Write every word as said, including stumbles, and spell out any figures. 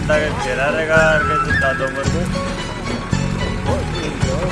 बंदा घेरा रहेगा और कैसे दादों पर को